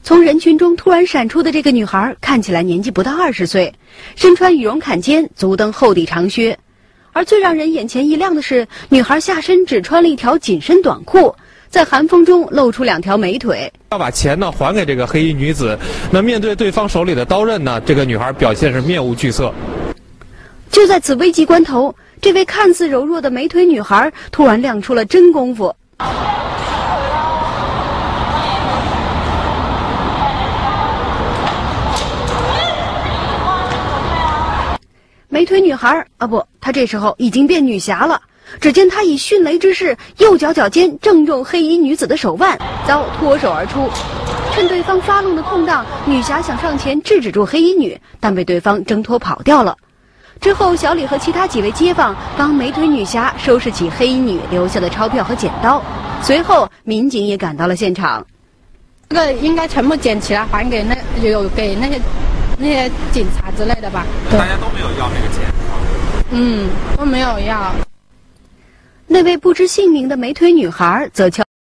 从人群中突然闪出的这个女孩看起来年纪不到20岁，身穿羽绒坎肩，足蹬厚底长靴。而最让人眼前一亮的是，女孩下身只穿了一条紧身短裤，在寒风中露出2条美腿。 要把钱呢还给这个黑衣女子，那面对对方手里的刀刃呢，这个女孩表现是面无惧色。 就在此危急关头，这位看似柔弱的美腿女孩突然亮出了真功夫。美腿女孩她这时候已经变女侠了。只见她以迅雷之势，右脚脚尖正中黑衣女子的手腕，遭脱手而出。趁对方发愣的空档，女侠想上前制止住黑衣女，但被对方挣脱跑掉了。之后，小李和其他几位街坊帮美腿女侠收拾起黑衣女留下的钞票和剪刀。随后，民警也赶到了现场。 这个应该全部捡起来还给给那些警察之类的吧？ 大家都没有要那个钱。 都没有要。 那位不知姓名的美腿女孩则悄